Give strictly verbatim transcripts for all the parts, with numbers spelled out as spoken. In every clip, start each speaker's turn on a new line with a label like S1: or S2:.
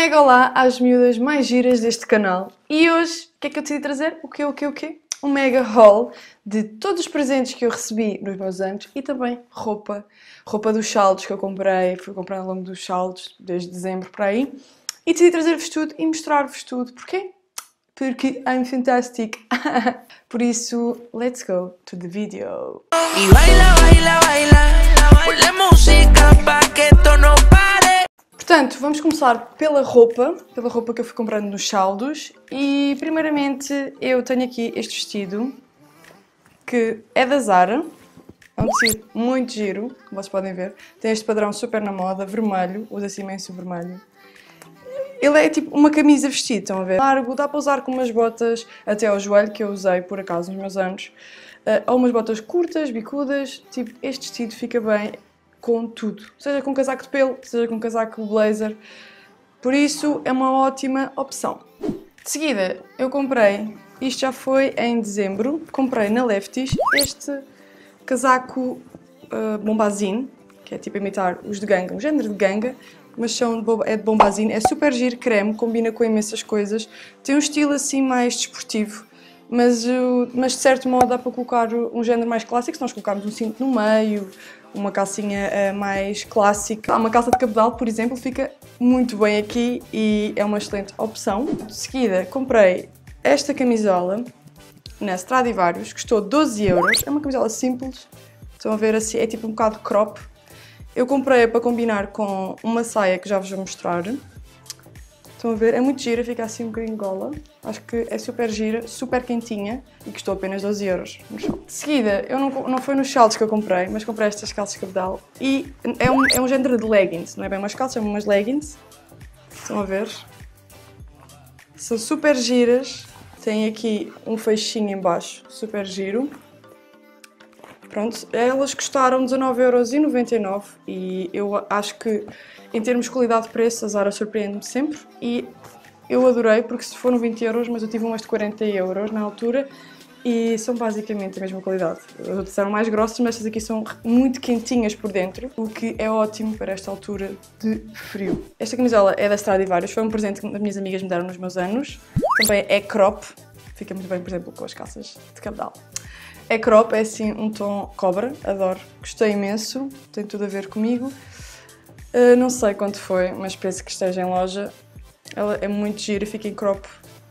S1: mega olá às miúdas mais giras deste canal. E hoje, o que é que eu decidi trazer? O quê, o quê, o quê? Um mega haul de todos os presentes que eu recebi nos meus anos e também roupa. Roupa dos saldos que eu comprei, fui comprando ao longo dos saldos, desde dezembro para aí. E decidi trazer-vos tudo e mostrar-vos tudo. Porquê? Porque I'm fantastic. Por isso, let's go to the video. E baila, baila, baila, ponle música para que esto não pare. Portanto, vamos começar pela roupa, pela roupa que eu fui comprando nos saldos. E primeiramente eu tenho aqui este vestido, que é da Zara. É um tecido muito giro, como vocês podem ver. Tem este padrão super na moda, vermelho, usa-se imenso o vermelho. Ele é tipo uma camisa vestida, estão a ver? Largo, dá para usar com umas botas até ao joelho, que eu usei por acaso nos meus anos. Uh, ou umas botas curtas, bicudas, tipo, este vestido fica bem com tudo. Seja com casaco de pelo, seja com casaco blazer. Por isso é uma ótima opção. De seguida, eu comprei, isto já foi em dezembro, comprei na Lefties este casaco uh, bombazine, que é tipo imitar os de ganga, um género de ganga, mas são de, é de bombazine, é super giro, creme, combina com imensas coisas, tem um estilo assim mais desportivo, mas, uh, mas de certo modo dá para colocar um género mais clássico, se nós colocarmos um cinto no meio, uma calcinha uh, mais clássica. Uma calça de cabedal, por exemplo, fica muito bem aqui e é uma excelente opção. De seguida, comprei esta camisola na Stradivarius, custou doze euros, é uma camisola simples, estão a ver assim, é tipo um bocado crop. Eu comprei para combinar com uma saia que já vos vou mostrar. Estão a ver? É muito gira, fica assim um bocadinho gola. Acho que é super gira, super quentinha e custou apenas doze euros no saldo. De seguida, eu não, não foi nos saldos que eu comprei, mas comprei estas calças de cabedal e é um, é um género de leggings, não é bem umas calças, são umas leggings. Estão a ver? São super giras, tem aqui um feixinho em baixo, super giro. Pronto, elas custaram dezanove euros e noventa e nove e eu acho que em termos de qualidade-preço a Zara surpreende-me sempre e eu adorei porque se foram vinte euros, mas eu tive umas de quarenta euros na altura e são basicamente a mesma qualidade. As outras eram mais grossas, mas estas aqui são muito quentinhas por dentro, o que é ótimo para esta altura de frio. Esta camisola é da Stradivarius, foi um presente que as minhas amigas me deram nos meus anos. Também é crop, fica muito bem, por exemplo, com as calças de cabedal. É crop, é assim um tom cobra, adoro, gostei imenso, tem tudo a ver comigo. Uh, não sei quanto foi, mas penso que esteja em loja. Ela é muito gira, fica em crop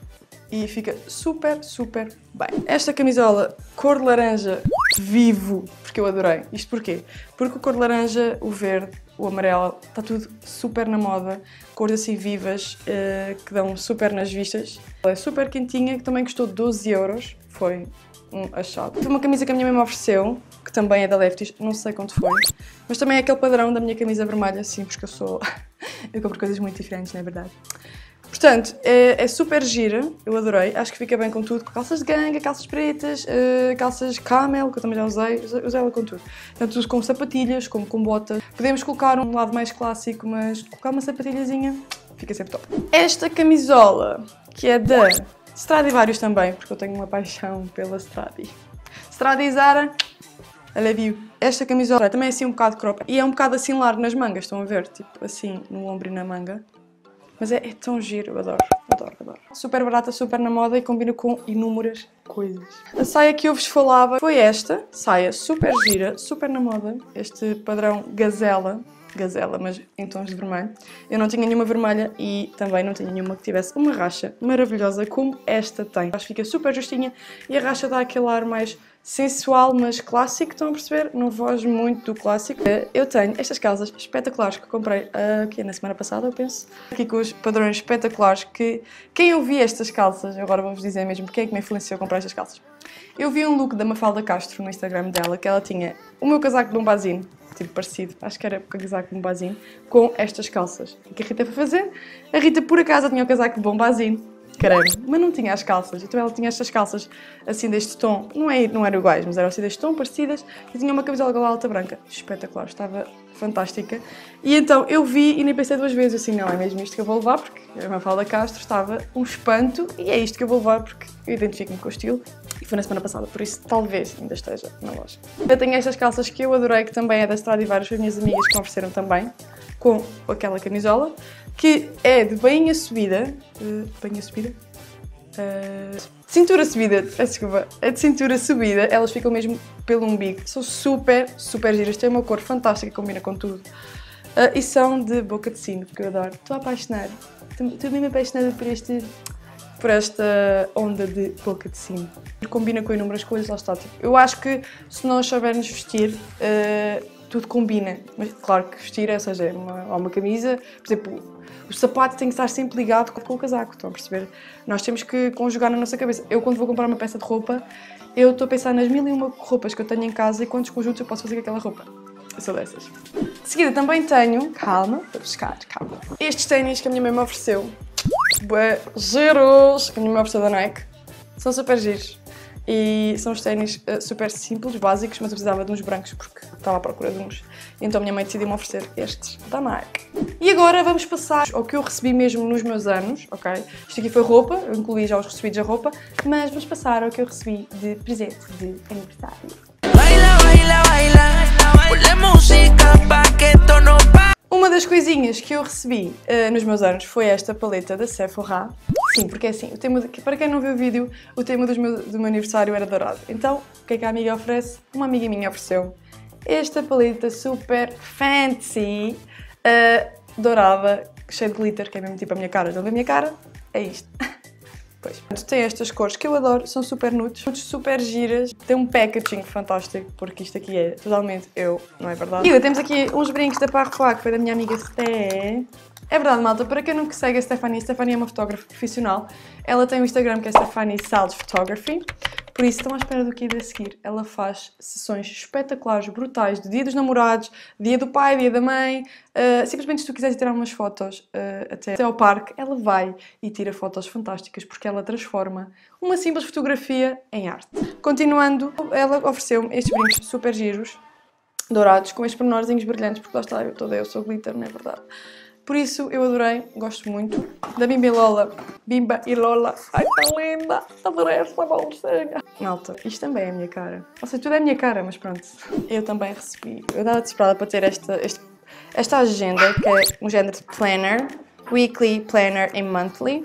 S1: e fica super, super bem. Esta camisola cor de laranja vivo, porque eu adorei. Isto porquê? Porque o cor de laranja, o verde, o amarelo, está tudo super na moda. Cores assim vivas, uh, que dão super nas vistas. Ela é super quentinha, que também custou doze euros, foi um achado. Foi uma camisa que a minha mãe me ofereceu, que também é da Lefties, não sei quanto foi, mas também é aquele padrão da minha camisa vermelha, sim, porque eu sou... eu compro coisas muito diferentes, não é verdade? Portanto, é, é super gira, eu adorei, acho que fica bem com tudo, com calças de ganga, calças pretas, uh, calças camel, que eu também já usei, usei ela com tudo. Tanto com sapatilhas, como com botas. Podemos colocar um lado mais clássico, mas colocar uma sapatilhazinha, fica sempre top. Esta camisola, que é da Stradivarius também, porque eu tenho uma paixão pela Stradi. Stradi e Zara, I love you. Esta camisola também é assim um bocado crop e é um bocado assim largo nas mangas, estão a ver? Tipo assim, no ombro e na manga. Mas é, é tão giro, eu adoro, adoro, adoro. Super barata, super na moda e combina com inúmeras coisas. A saia que eu vos falava foi esta, saia super gira, super na moda. Este padrão gazela. Gazela, mas em tons de vermelho. Eu não tinha nenhuma vermelha e também não tinha nenhuma que tivesse uma racha maravilhosa como esta tem. Acho que fica super justinha e a racha dá aquele ar mais sensual, mas clássico, estão a perceber? Não foge muito do clássico. Eu tenho estas calças espetaculares que eu comprei aqui na semana passada, eu penso. Aqui com os padrões espetaculares que... Quem eu vi estas calças, agora vou-vos dizer mesmo quem é que me influenciou a comprar estas calças. Eu vi um look da Mafalda Castro no Instagram dela, que ela tinha o meu casaco de bombazine, tipo parecido, acho que era o casaco de bombazine, com estas calças. O que a Rita foi fazer? A Rita por acaso tinha o casaco de bombazine, caramba, mas não tinha as calças. Então ela tinha estas calças assim deste tom, não, é, não eram iguais, mas eram assim deste tom, parecidas, e tinha uma camisola gola alta branca, espetacular, estava fantástica. E então eu vi e nem pensei duas vezes, assim, não, é mesmo isto que eu vou levar, porque a Mafalda Castro estava um espanto, e é isto que eu vou levar, porque eu identifico-me com o estilo. E foi na semana passada, por isso talvez ainda esteja na loja. Eu tenho estas calças que eu adorei, que também é da Stradivarius, as minhas amigas que me ofereceram também. com aquela camisola, que é de bainha subida. Uh, bainha subida? Uh, cintura subida, peço desculpa. É de cintura subida, elas ficam mesmo pelo umbigo. São super, super giras, têm uma cor fantástica, combina com tudo. Uh, e são de boca de sino, porque eu adoro. Estou a apaixonar. Estou mesmo apaixonada por este... por esta onda de boca de sino. Combina com inúmeras coisas, lá está. Tipo, eu acho que se nós soubermos vestir, uh, tudo combina. Mas claro que vestir, ou seja, é uma, uma camisa, por exemplo, o sapato tem que estar sempre ligado com o casaco, estão a perceber? Nós temos que conjugar na nossa cabeça. Eu, quando vou comprar uma peça de roupa, eu estou a pensar nas mil e uma roupas que eu tenho em casa e quantos conjuntos eu posso fazer com aquela roupa. Eu sou dessas. De seguida também tenho, calma, vou buscar, calma, estes ténis que a minha mãe me ofereceu. Bué giros, que a minha mãe ofereceu da Nike. São super giros. E são os ténis uh, super simples, básicos, mas eu precisava de uns brancos porque estava à procura de uns. Então a minha mãe decidiu-me oferecer estes da Nike. E agora vamos passar ao que eu recebi mesmo nos meus anos, ok? Isto aqui foi roupa, eu incluí já os recebidos da roupa, mas vamos passar ao que eu recebi de presente de aniversário. Baila, baila, baila, ponle música pa que esto no pa. Uma das coisinhas que eu recebi uh, nos meus anos foi esta paleta da Sephora. Sim, porque é assim, o tema de, para quem não viu o vídeo, o tema dos meu, do meu aniversário era dourado. Então, o que é que a amiga oferece? Uma amiga minha ofereceu esta paleta super fancy, uh, dourada, cheia de glitter, que é mesmo tipo a minha cara. Estão a ver a minha cara? É isto. Pois. Tem estas cores que eu adoro, são super nudes, nudes super giras, tem um packaging fantástico, porque isto aqui é totalmente eu, não é verdade? E temos aqui uns brincos da Parfois, que foi da minha amiga Sté. É verdade, malta, para quem não segue a Stephanie, a Stephanie é uma fotógrafa profissional, ela tem um Instagram que é Stephanie Salles Photography, por isso estão à espera do que ir a seguir. Ela faz sessões espetaculares, brutais, de dia dos namorados, dia do pai, dia da mãe, uh, simplesmente se tu quiseres tirar umas fotos uh, até, até ao parque, ela vai e tira fotos fantásticas, porque ela transforma uma simples fotografia em arte. Continuando, ela ofereceu-me estes brincos super giros, dourados, com estes pormenorzinhos brilhantes, porque lá está, eu toda eu sou glitter, não é verdade? Por isso, eu adorei, gosto muito da Bimba e Lola. Bimba e Lola, ai tão linda, adorei esta bolsinha. Malta, isto também é a minha cara. Ou seja, tudo é a minha cara, mas pronto. Eu também recebi, eu estava desesperada para ter esta, este, esta agenda, que é um género de planner, weekly, planner e monthly.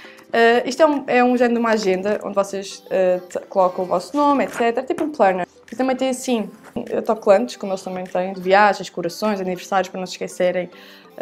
S1: Uh, isto é um, é um género de uma agenda, onde vocês uh, colocam o vosso nome, etcétera. É tipo um planner. E também tem assim, autocolantes, como eles também têm, de viagens, corações, aniversários, para não se esquecerem.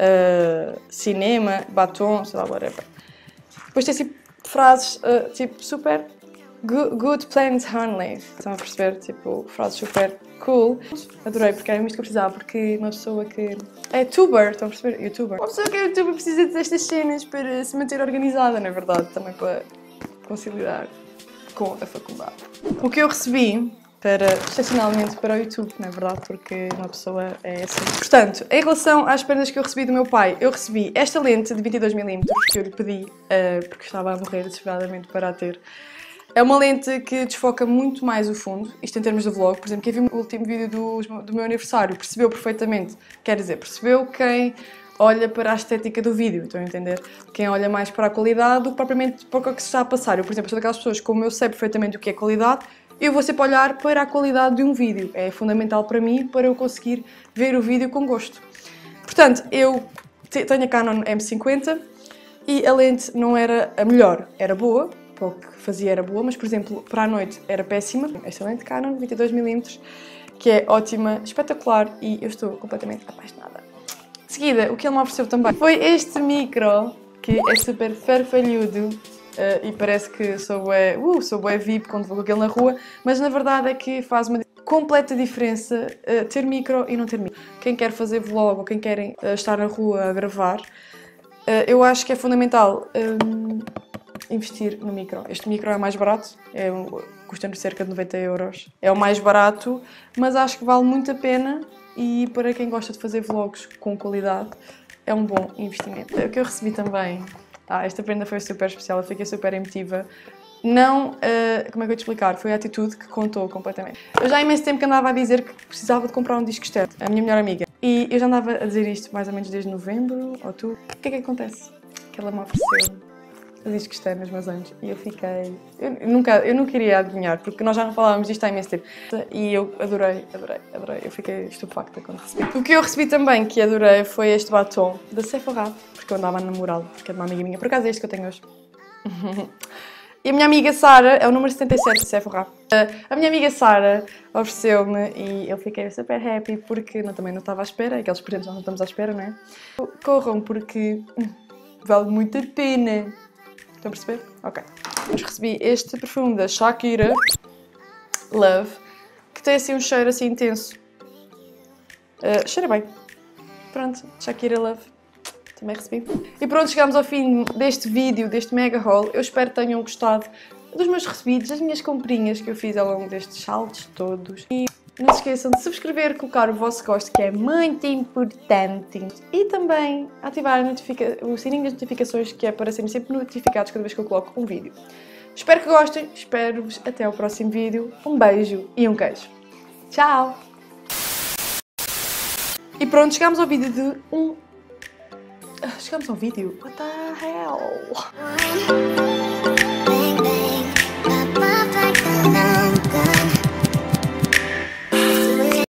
S1: Uh, cinema, batom, sei lá, whatever. Depois tem assim frases uh, tipo super good, good plans only. Estão a perceber? Tipo, frases super cool. Adorei, porque era isto que eu precisava, porque uma pessoa que é tuber, estão a perceber? Youtuber. Uma pessoa que é youtuber precisa destas cenas para se manter organizada, na verdade, também para conciliar com a faculdade. O que eu recebi para, excepcionalmente para o YouTube, não é verdade? Porque uma pessoa é assim. Portanto, em relação às prendas que eu recebi do meu pai, eu recebi esta lente de vinte e dois milímetros que eu lhe pedi, uh, porque estava a morrer desesperadamente para a ter. É uma lente que desfoca muito mais o fundo, isto em termos de vlog. Por exemplo, quem viu o último vídeo do, do meu aniversário percebeu perfeitamente, quer dizer, percebeu quem olha para a estética do vídeo, estão a entender? Quem olha mais para a qualidade do que propriamente para o que se está a passar. Eu, por exemplo, sou daquelas pessoas, como eu sei perfeitamente o que é qualidade, eu vou sempre olhar para a qualidade de um vídeo. É fundamental para mim, para eu conseguir ver o vídeo com gosto. Portanto, eu tenho a Canon M cinquenta e a lente não era a melhor. Era boa, para o que fazia era boa, mas, por exemplo, para a noite era péssima. Esta lente Canon, vinte e dois milímetros, que é ótima, espetacular e eu estou completamente apaixonada. De seguida, o que ele me ofereceu também foi este micro, que é super farfalhudo. Uh, e parece que sou bué, uh, sou bué V I P quando vou com aquele na rua, mas na verdade é que faz uma completa diferença uh, ter micro e não ter micro. Quem quer fazer vlog ou quem quer uh, estar na rua a gravar, uh, eu acho que é fundamental um, investir no micro. Este micro é mais barato, é um, custa-nos cerca de noventa euros. É o mais barato, mas acho que vale muito a pena e para quem gosta de fazer vlogs com qualidade, é um bom investimento. O que eu recebi também... Ah, esta prenda foi super especial, eu fiquei super emotiva. Não, uh, como é que eu ia te explicar? Foi a atitude que contou completamente. Eu já há imenso tempo que andava a dizer que precisava de comprar um disco externo, a minha melhor amiga. E eu já andava a dizer isto mais ou menos desde novembro, outubro. O que é que acontece? Que ela me ofereceu diz que isto é nos meus anos. E eu fiquei... Eu nunca, eu não queria adivinhar, porque nós já não falávamos disto há imenso tempo. E eu adorei, adorei, adorei. Eu fiquei estupefacta quando recebi. O que eu recebi também, que adorei, foi este batom da Sephora, porque eu andava a namorá-lo, porque é de uma amiga minha. Por acaso é este que eu tenho hoje. E a minha amiga Sara, é o número setenta e sete de Sephora. A minha amiga Sara ofereceu-me e eu fiquei super happy porque eu também não estava à espera, aqueles presentes nós não estamos à espera, não é? Corram porque hum, vale muito a pena. Estão a perceber? Ok. Mas recebi este perfume da Shakira Love, que tem assim um cheiro assim intenso. Uh, cheira bem. Pronto, Shakira Love. Também recebi. E pronto, chegamos ao fim deste vídeo, deste mega haul. Eu espero que tenham gostado dos meus recebidos, das minhas comprinhas que eu fiz ao longo destes saltos todos. E não se esqueçam de subscrever, colocar o vosso gosto, que é muito importante. E também ativar o sininho das notificações, que é para serem sempre notificados cada vez que eu coloco um vídeo. Espero que gostem, espero-vos até ao próximo vídeo. Um beijo e um queijo. Tchau! E pronto, chegamos ao vídeo de um... Chegamos ao vídeo. What the hell?